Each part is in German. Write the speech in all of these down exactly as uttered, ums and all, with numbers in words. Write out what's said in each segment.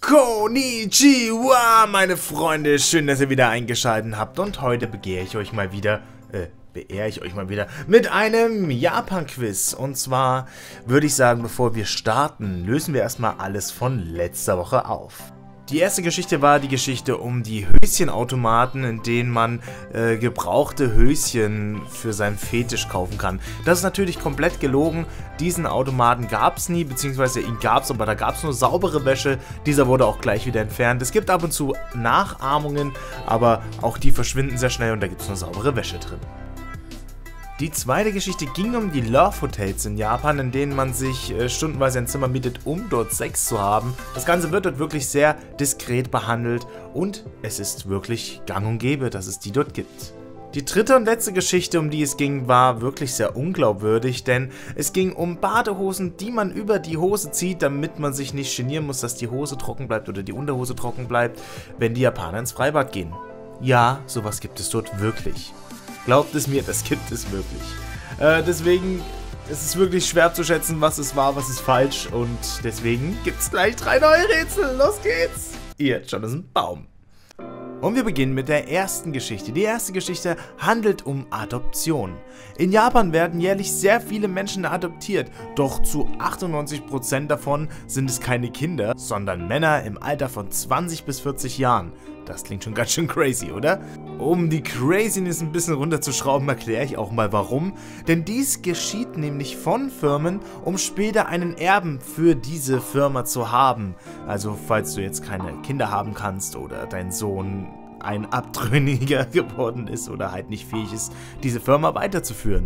Konnichiwa, meine Freunde, schön, dass ihr wieder eingeschaltet habt und heute begehre ich euch mal wieder, äh, beehre ich euch mal wieder mit einem Japan-Quiz. Und zwar würde ich sagen, bevor wir starten, lösen wir erstmal alles von letzter Woche auf. Die erste Geschichte war die Geschichte um die Höschenautomaten, in denen man äh, gebrauchte Höschen für seinen Fetisch kaufen kann. Das ist natürlich komplett gelogen. Diesen Automaten gab es nie, beziehungsweise ihn gab es, aber da gab es nur saubere Wäsche. Dieser wurde auch gleich wieder entfernt. Es gibt ab und zu Nachahmungen, aber auch die verschwinden sehr schnell und da gibt es nur saubere Wäsche drin. Die zweite Geschichte ging um die Love Hotels in Japan, in denen man sich äh, stundenweise ein Zimmer mietet, um dort Sex zu haben. Das Ganze wird dort wirklich sehr diskret behandelt und es ist wirklich gang und gäbe, dass es die dort gibt. Die dritte und letzte Geschichte, um die es ging, war wirklich sehr unglaubwürdig, denn es ging um Badehosen, die man über die Hose zieht, damit man sich nicht genieren muss, dass die Hose trocken bleibt oder die Unterhose trocken bleibt, wenn die Japaner ins Freibad gehen. Ja, sowas gibt es dort wirklich. Glaubt es mir, das gibt es wirklich. Äh, deswegen ist es wirklich schwer zu schätzen, was es war, was ist falsch. Und deswegen gibt es gleich drei neue Rätsel. Los geht's! Ihr Jonathan Baum. Und wir beginnen mit der ersten Geschichte. Die erste Geschichte handelt um Adoption. In Japan werden jährlich sehr viele Menschen adoptiert, doch zu achtundneunzig Prozent davon sind es keine Kinder, sondern Männer im Alter von zwanzig bis vierzig Jahren. Das klingt schon ganz schön crazy, oder? Um die Craziness ein bisschen runterzuschrauben, erkläre ich auch mal warum. Denn dies geschieht nämlich von Firmen, um später einen Erben für diese Firma zu haben. Also falls du jetzt keine Kinder haben kannst oder dein Sohn ein Abtrünniger geworden ist oder halt nicht fähig ist, diese Firma weiterzuführen.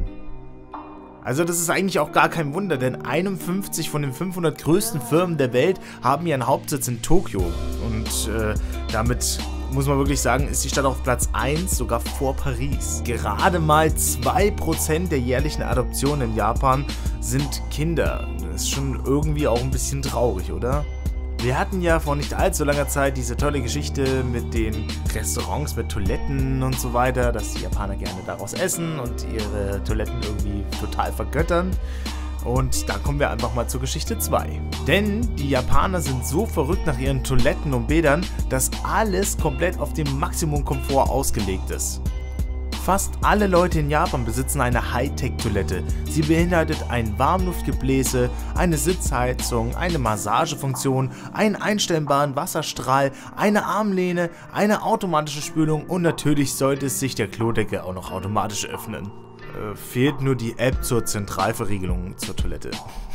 Also das ist eigentlich auch gar kein Wunder, denn einundfünfzig von den fünfhundert größten Firmen der Welt haben ihren Hauptsitz in Tokio. Und äh, damit muss man wirklich sagen, ist die Stadt auf Platz eins, sogar vor Paris. Gerade mal zwei Prozent der jährlichen Adoptionen in Japan sind Kinder. Das ist schon irgendwie auch ein bisschen traurig, oder? Wir hatten ja vor nicht allzu langer Zeit diese tolle Geschichte mit den Restaurants mit Toiletten und so weiter, dass die Japaner gerne daraus essen und ihre Toiletten irgendwie total vergöttern. Und da kommen wir einfach mal zur Geschichte zwei. Denn die Japaner sind so verrückt nach ihren Toiletten und Bädern, dass alles komplett auf den Maximum-Komfort ausgelegt ist. Fast alle Leute in Japan besitzen eine Hightech-Toilette. Sie beinhaltet ein Warmluftgebläse, eine Sitzheizung, eine Massagefunktion, einen einstellbaren Wasserstrahl, eine Armlehne, eine automatische Spülung und natürlich sollte sich der Klodeckel auch noch automatisch öffnen. Äh, fehlt nur die App zur Zentralverriegelung zur Toilette.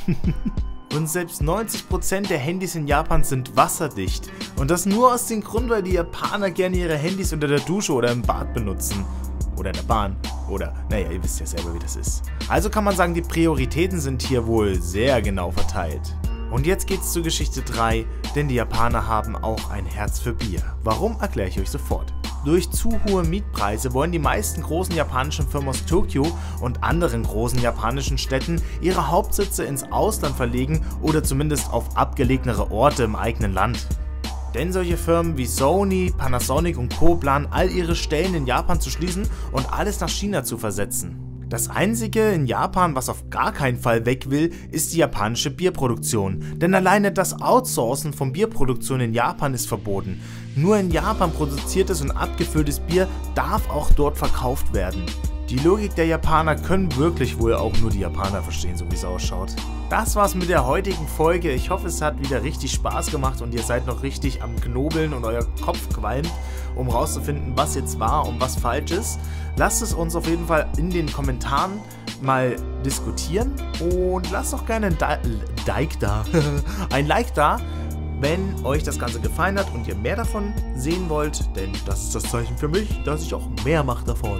Und selbst neunzig Prozent der Handys in Japan sind wasserdicht. Und das nur aus dem Grund, weil die Japaner gerne ihre Handys unter der Dusche oder im Bad benutzen. Oder in der Bahn. Oder, naja, ihr wisst ja selber, wie das ist. Also kann man sagen, die Prioritäten sind hier wohl sehr genau verteilt. Und jetzt geht's zur Geschichte drei, denn die Japaner haben auch ein Herz für Bier. Warum, erkläre ich euch sofort. Durch zu hohe Mietpreise wollen die meisten großen japanischen Firmen aus Tokio und anderen großen japanischen Städten ihre Hauptsitze ins Ausland verlegen oder zumindest auf abgelegenere Orte im eigenen Land. Denn solche Firmen wie Sony, Panasonic und Co. planen all ihre Stellen in Japan zu schließen und alles nach China zu versetzen. Das einzige in Japan, was auf gar keinen Fall weg will, ist die japanische Bierproduktion. Denn alleine das Outsourcen von Bierproduktion in Japan ist verboten. Nur in Japan produziertes und abgefülltes Bier darf auch dort verkauft werden. Die Logik der Japaner können wirklich wohl auch nur die Japaner verstehen, so wie es ausschaut. Das war's mit der heutigen Folge. Ich hoffe, es hat wieder richtig Spaß gemacht und ihr seid noch richtig am Knobeln und euer Kopf qualmt, um rauszufinden, was jetzt wahr und was falsch ist. Lasst es uns auf jeden Fall in den Kommentaren mal diskutieren und lasst doch gerne ein Like da, ein Like da, wenn euch das Ganze gefallen hat und ihr mehr davon sehen wollt, denn das ist das Zeichen für mich, dass ich auch mehr mache davon.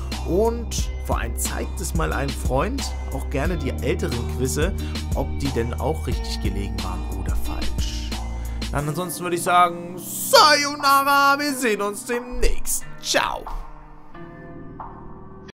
Und vor allem zeigt es mal einem Freund, auch gerne die älteren Quizze, ob die denn auch richtig gelegen waren oder falsch. Dann ansonsten würde ich sagen, Sayonara, wir sehen uns demnächst. Ciao.